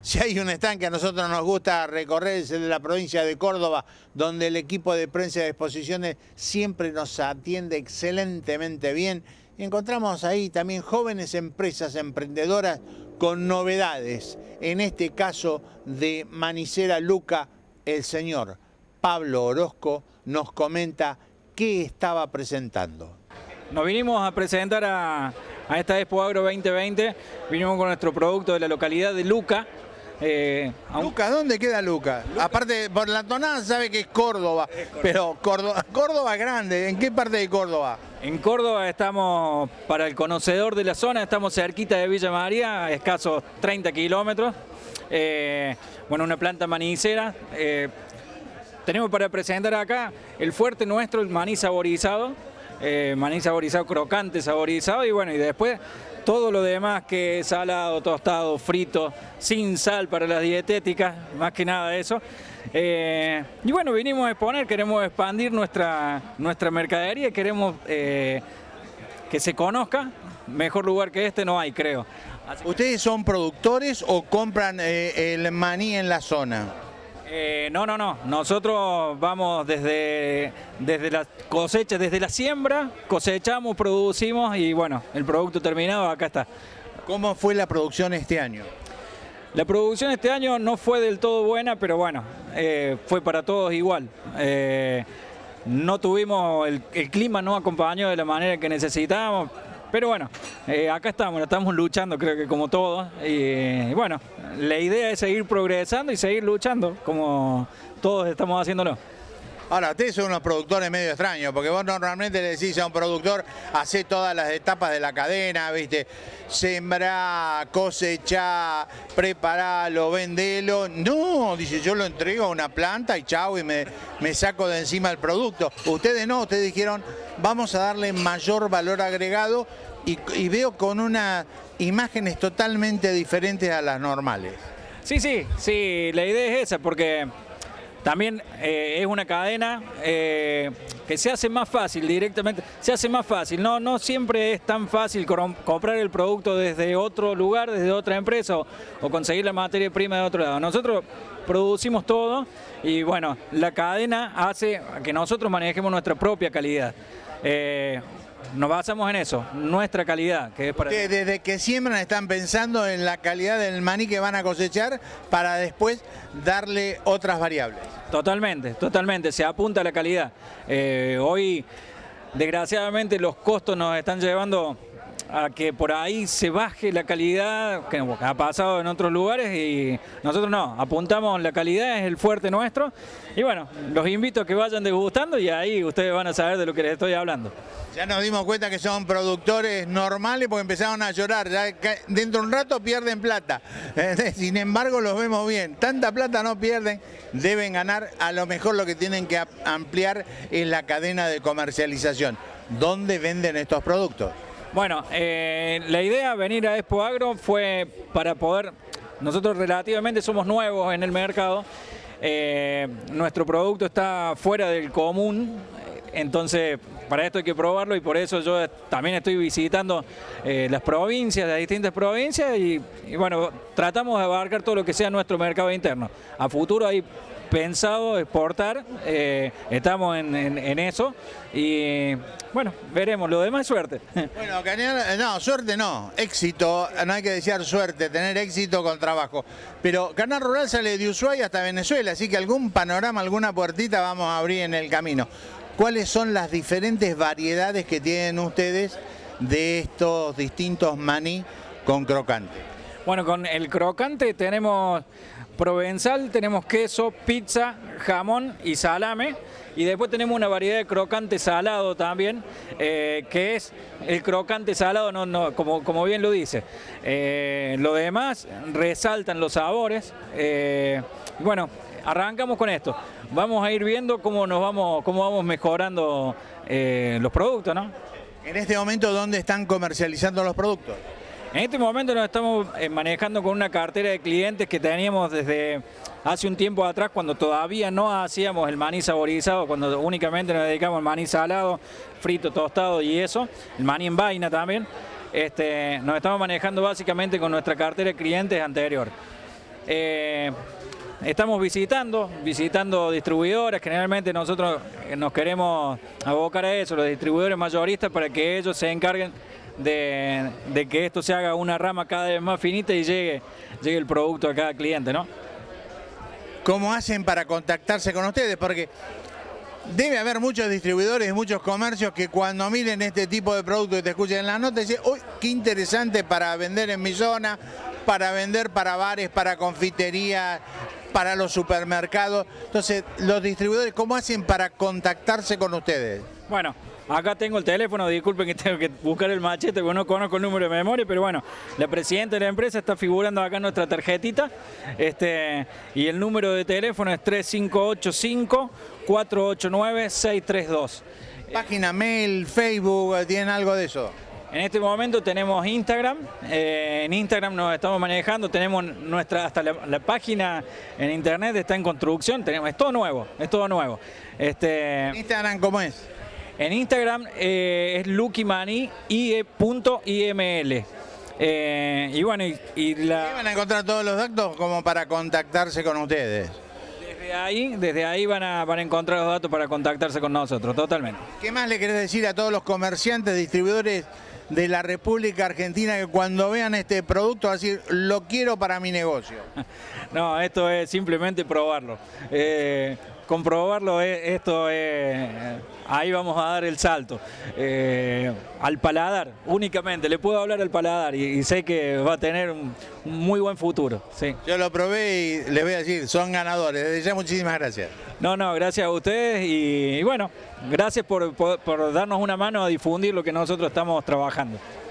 Si hay un stand que a nosotros nos gusta recorrer es el de la provincia de Córdoba, donde el equipo de prensa de exposiciones siempre nos atiende excelentemente bien. Y encontramos ahí también jóvenes empresas emprendedoras con novedades. En este caso de Manicera Luca, el señor Pablo Orozco nos comenta qué estaba presentando. Nos vinimos a presentar a esta Expo Agro 2020, vinimos con nuestro producto de la localidad de Luca. Luca, ¿dónde queda Luca? Aparte, por la tonada sabe que es Córdoba, pero Córdoba es grande. ¿En qué parte de Córdoba? En Córdoba estamos, para el conocedor de la zona, estamos cerquita de Villa María, a escasos 30 kilómetros. Bueno, una planta manicera. Tenemos para presentar acá el fuerte nuestro, el maní saborizado crocante, saborizado, y bueno, y después todo lo demás que es salado, tostado, frito, sin sal para las dietéticas, más que nada eso. Y bueno, vinimos a exponer, queremos expandir nuestra mercadería, queremos que se conozca. Mejor lugar que este no hay, creo. ¿Ustedes son productores o compran el maní en la zona? No. Nosotros vamos desde la cosecha, desde la siembra, cosechamos, producimos y bueno, el producto terminado acá está. ¿Cómo fue la producción este año? La producción este año no fue del todo buena, pero bueno, fue para todos igual. No tuvimos, el clima no acompañó de la manera que necesitábamos. Pero bueno, acá estamos luchando, creo que como todos, y bueno, la idea es seguir progresando y seguir luchando, como todos estamos haciéndolo. Ahora, ustedes son unos productores medio extraños, porque vos normalmente le decís a un productor, hacé todas las etapas de la cadena, ¿viste? Sembrá, cosechá, preparalo, vendelo. No, dice, yo lo entrego a una planta y chau, y me saco de encima el producto. Ustedes no, ustedes dijeron, vamos a darle mayor valor agregado y veo con unas imágenes totalmente diferentes a las normales. Sí, la idea es esa, porque también es una cadena que se hace más fácil directamente, se hace más fácil, no siempre es tan fácil comprar el producto desde otro lugar, desde otra empresa o conseguir la materia prima de otro lado. Nosotros producimos todo y bueno, la cadena hace que nosotros manejemos nuestra propia calidad. Nos basamos en eso, nuestra calidad, que es para... Desde que siembran están pensando en la calidad del maní que van a cosechar para después darle otras variables. Totalmente, se apunta a la calidad. Hoy, desgraciadamente, los costos nos están llevando a que por ahí se baje la calidad, que ha pasado en otros lugares, y nosotros no, apuntamos la calidad, es el fuerte nuestro, y bueno, los invito a que vayan degustando y ahí ustedes van a saber de lo que les estoy hablando. Ya nos dimos cuenta que son productores normales porque empezaron a llorar, ya dentro de un rato pierden plata, sin embargo los vemos bien, tanta plata no pierden, deben ganar, a lo mejor lo que tienen que ampliar es la cadena de comercialización. ¿Dónde venden estos productos? Bueno, la idea de venir a Expo Agro fue para poder, nosotros relativamente somos nuevos en el mercado, nuestro producto está fuera del común, entonces para esto hay que probarlo y por eso yo también estoy visitando las provincias, las distintas provincias y bueno, tratamos de abarcar todo lo que sea nuestro mercado interno. A futuro hay pensado exportar, estamos en eso y bueno, veremos, lo demás es suerte. Bueno, no, suerte no, éxito, no hay que desear suerte, tener éxito con trabajo, pero Canal Rural sale de Ushuaia hasta Venezuela, así que algún panorama, alguna puertita vamos a abrir en el camino. ¿Cuáles son las diferentes variedades que tienen ustedes de estos distintos maní con crocante? Bueno, con el crocante tenemos provenzal, tenemos queso, pizza, jamón y salame. Y después tenemos una variedad de crocante salado también, que es el crocante salado, como bien lo dice. Lo demás resaltan los sabores. Bueno, arrancamos con esto. Vamos a ir viendo cómo vamos mejorando los productos, ¿no? En este momento, ¿dónde están comercializando los productos? En este momento nos estamos manejando con una cartera de clientes que teníamos desde hace un tiempo atrás, cuando todavía no hacíamos el maní saborizado, cuando únicamente nos dedicamos al maní salado, frito, tostado y eso, el maní en vaina también. Nos estamos manejando básicamente con nuestra cartera de clientes anterior. Estamos visitando distribuidores. Generalmente nosotros nos queremos abocar a eso, los distribuidores mayoristas, para que ellos se encarguen de que esto se haga una rama cada vez más finita y llegue el producto a cada cliente, ¿no? ¿Cómo hacen para contactarse con ustedes? Porque debe haber muchos distribuidores y muchos comercios que cuando miren este tipo de productos y te escuchen en la nota dicen, uy, qué interesante para vender en mi zona, para vender para bares, para confiterías, para los supermercados. Entonces, los distribuidores, ¿cómo hacen para contactarse con ustedes? Bueno, acá tengo el teléfono, disculpen que tengo que buscar el machete porque no conozco el número de memoria, pero bueno, la presidenta de la empresa está figurando acá en nuestra tarjetita, y el número de teléfono es 3585-489-632. Página, mail, Facebook, ¿tienen algo de eso? En este momento tenemos Instagram, en Instagram nos estamos manejando, tenemos hasta la página en internet está en construcción, es todo nuevo, es todo nuevo. ¿Instagram cómo es? En Instagram es luckymani.iml. Y bueno, ¿Qué van a encontrar todos los datos como para contactarse con ustedes? Desde ahí van a encontrar los datos para contactarse con nosotros, totalmente. ¿Qué más le querés decir a todos los comerciantes, distribuidores de la República Argentina que cuando vean este producto van a decir, lo quiero para mi negocio? No, esto es simplemente probarlo. Comprobarlo, ahí vamos a dar el salto. Al paladar, únicamente, le puedo hablar al paladar y sé que va a tener un muy buen futuro. Sí. Yo lo probé y les voy a decir, son ganadores. Desde ya, muchísimas gracias. No, gracias a ustedes y bueno, gracias por darnos una mano a difundir lo que nosotros estamos trabajando.